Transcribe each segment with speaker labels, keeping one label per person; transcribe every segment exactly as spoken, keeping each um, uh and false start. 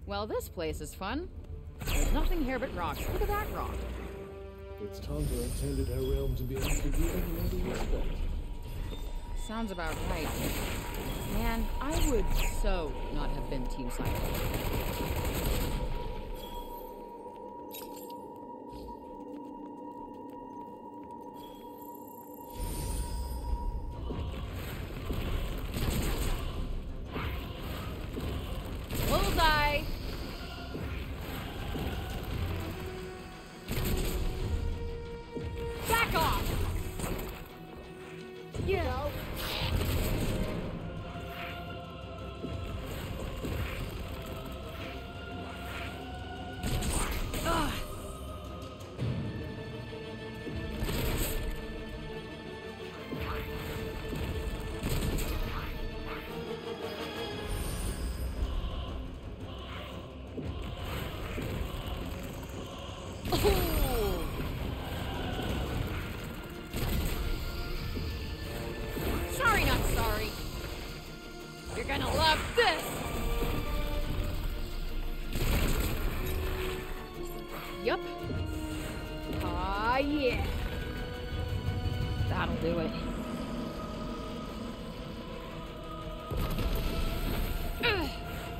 Speaker 1: Well, this place is fun. There's nothing here but rocks. Look at that rock.
Speaker 2: Its Tundra intended her realm to be unforgiving in every respect.
Speaker 1: Sounds about right. Man, I would so not have been Team Silent. Bullseye! Back off! Yeah. Ugh. Oh. Sorry, not sorry. You're gonna love this. Yup. Ah, yeah. That'll do it. Ugh.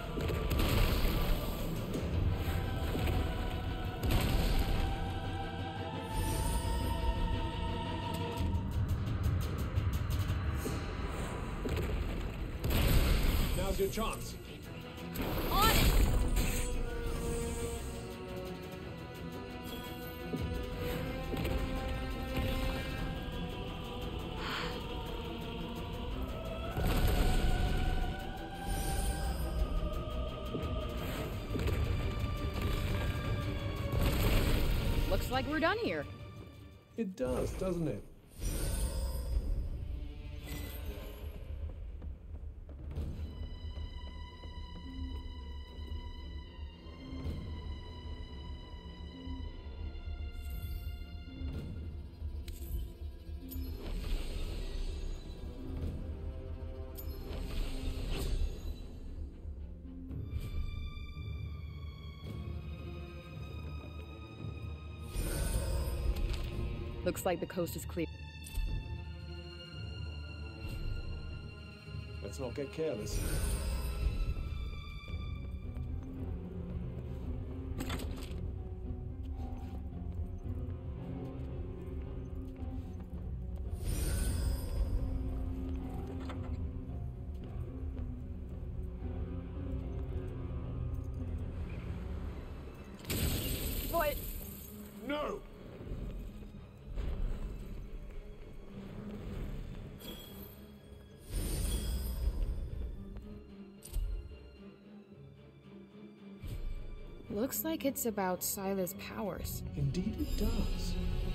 Speaker 2: Now's your chance.
Speaker 1: On it. Looks like we're done here.
Speaker 2: It does, doesn't it?
Speaker 1: Looks like the coast is clear.
Speaker 2: Let's not get careless.
Speaker 1: What?
Speaker 2: No!
Speaker 1: Looks like it's about Sila's powers.
Speaker 2: Indeed it does.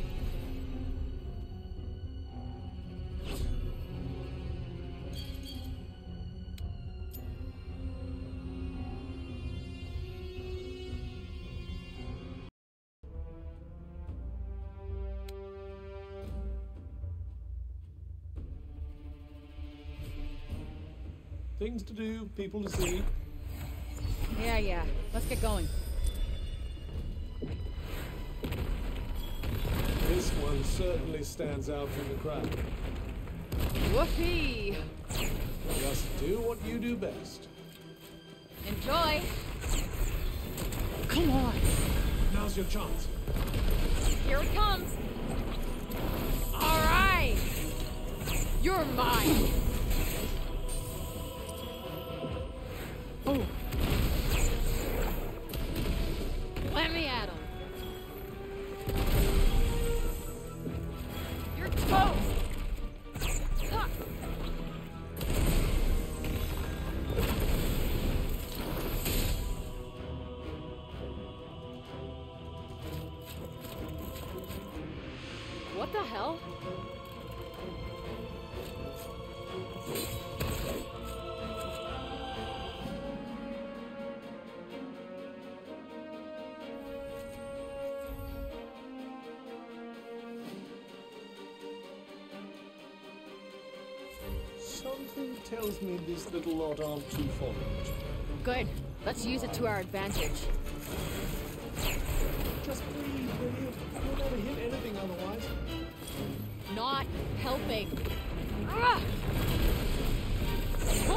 Speaker 2: Things to do, people to see.
Speaker 1: Yeah, yeah. Let's get going.
Speaker 2: This one certainly stands out from the crowd.
Speaker 1: Whoopee!
Speaker 2: Just do what you do best.
Speaker 1: Enjoy! Come on!
Speaker 2: Now's your chance.
Speaker 1: Here it comes! Alright! You're mine! Oh! Let me at him! You're toast! Ah. What the hell?
Speaker 2: Something tells me this little lot aren't too fond of each other.
Speaker 1: Good. Let's use it to our advantage.
Speaker 2: Just breathe, will you? You'll never hit anything otherwise.
Speaker 1: Not helping. Ah! Huh.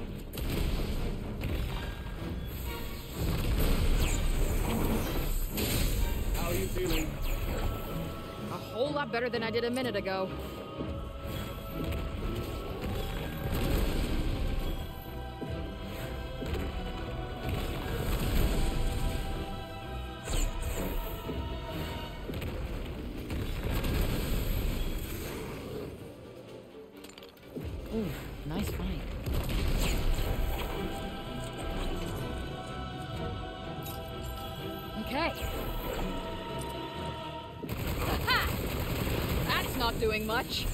Speaker 2: How are you feeling?
Speaker 1: A whole lot better than I did a minute ago. Ooh, nice fight. Okay. That's not doing much.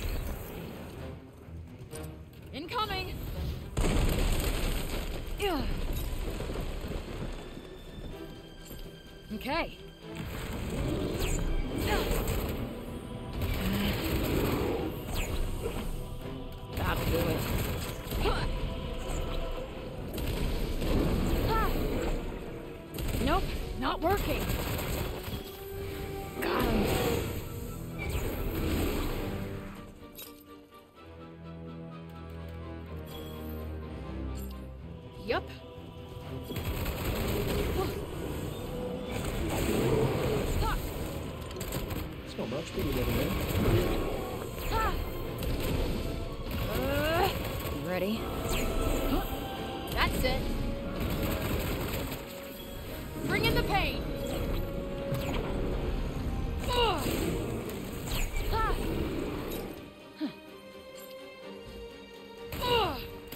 Speaker 1: Incoming. Ugh. Okay. That'll do it. Nope, not working. Got him. Yup.
Speaker 2: It's not much, but you never know.
Speaker 1: Uh, you ready? That's it. Bring in the pain. Ugh. Ah. Huh. Ugh.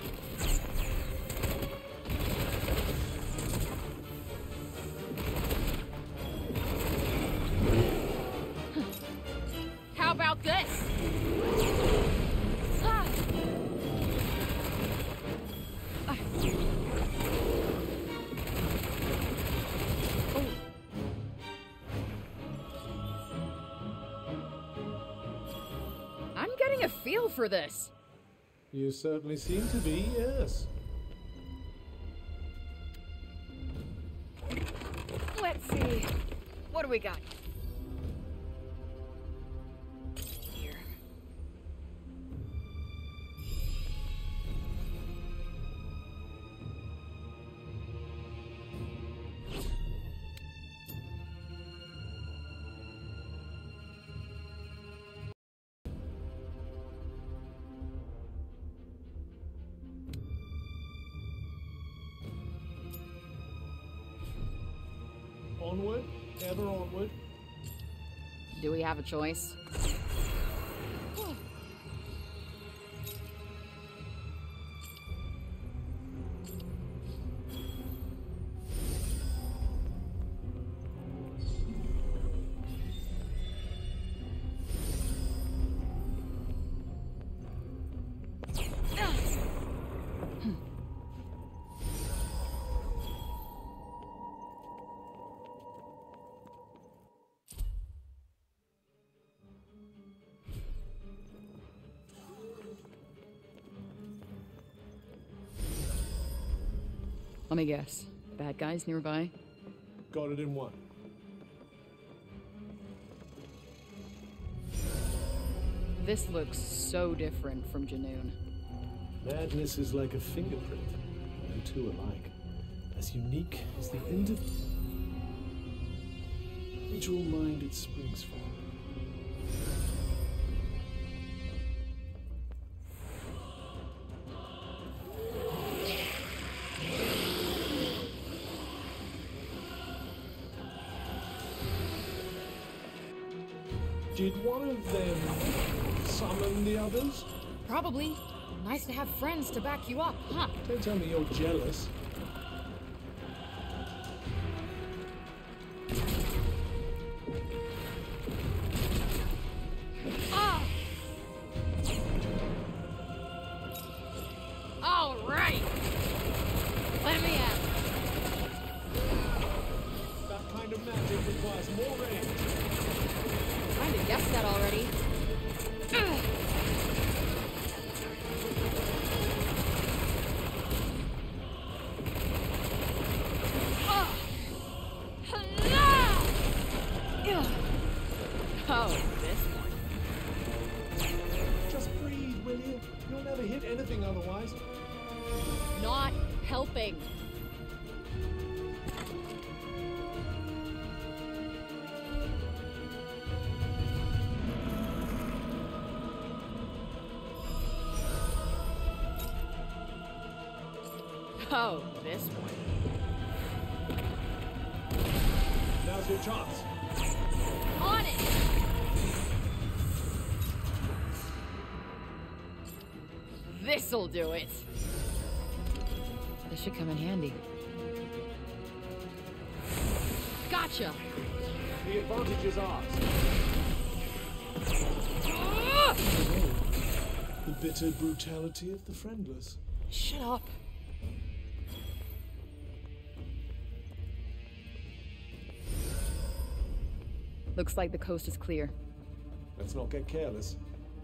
Speaker 1: How about this? Ah. Ah. Oh. I'm getting a feel for this.
Speaker 2: You certainly seem to be, yes.
Speaker 1: Let's see. What do we got? Here.
Speaker 2: Onward, ever onward.
Speaker 1: Do we have a choice? Let me guess. Bad guys nearby?
Speaker 2: Got it in one.
Speaker 1: This looks so different from Janoon.
Speaker 2: Madness is like a fingerprint. No two alike. As unique as the individual mind it springs from. Did one of them summon the others?
Speaker 1: Probably. Nice to have friends to back you up, huh?
Speaker 2: Don't tell me you're jealous.
Speaker 1: Ah! All right. Let me at it.
Speaker 2: That kind of magic requires more range.
Speaker 1: Kinda guessed that already. Ugh. helping. Oh, this one.
Speaker 2: Now's your chance.
Speaker 1: On it! This'll do it. This should come in handy. Gotcha!
Speaker 2: The advantage is ours.
Speaker 1: Ah!
Speaker 2: The bitter brutality of the friendless.
Speaker 1: Shut up. Looks like the coast is clear.
Speaker 2: Let's not get careless.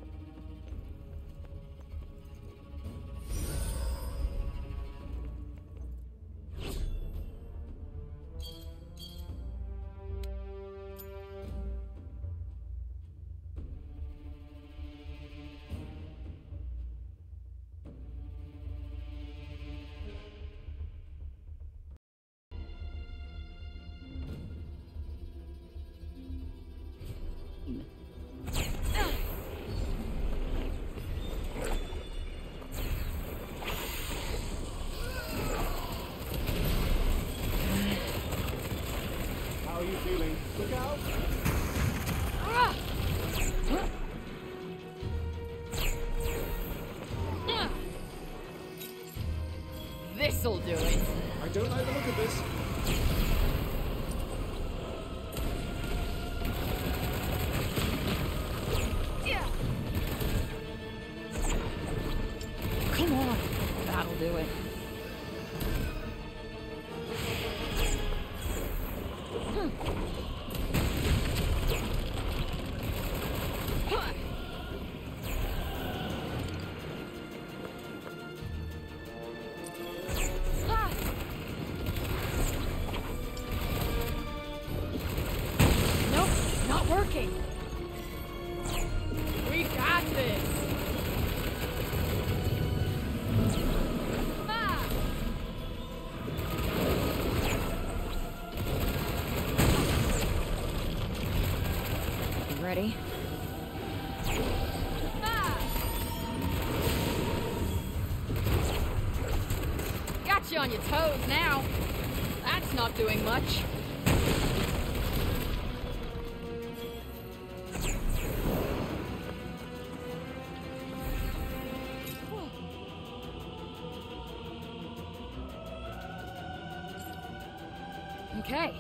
Speaker 2: How are you feeling? Look out!
Speaker 1: Ah! This'll do it.
Speaker 2: I don't like the look of this.
Speaker 1: Yeah. Come on. That'll do it. Nope, not working. We got this. Ah. You ready? Ah. Got you on your toes now. That's not doing much. Okay.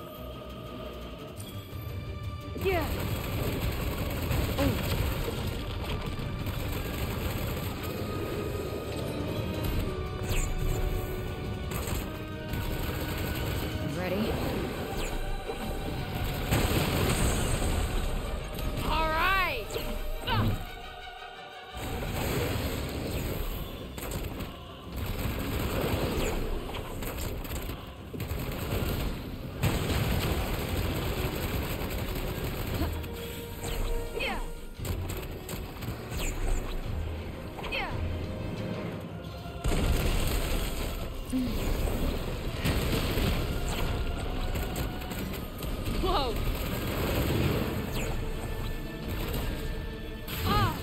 Speaker 1: Yeah. Oh. Ready? All right. Ah. Yeah. Yeah. Whoa. Ah.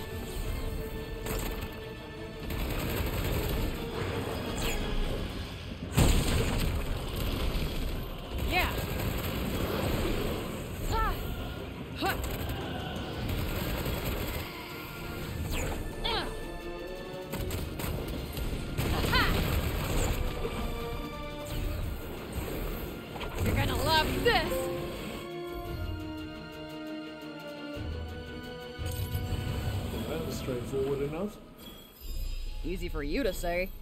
Speaker 1: Yeah. Ah. Huh. Ah. Aha. You're gonna love this.
Speaker 2: That was straightforward enough.
Speaker 1: Easy for you to say.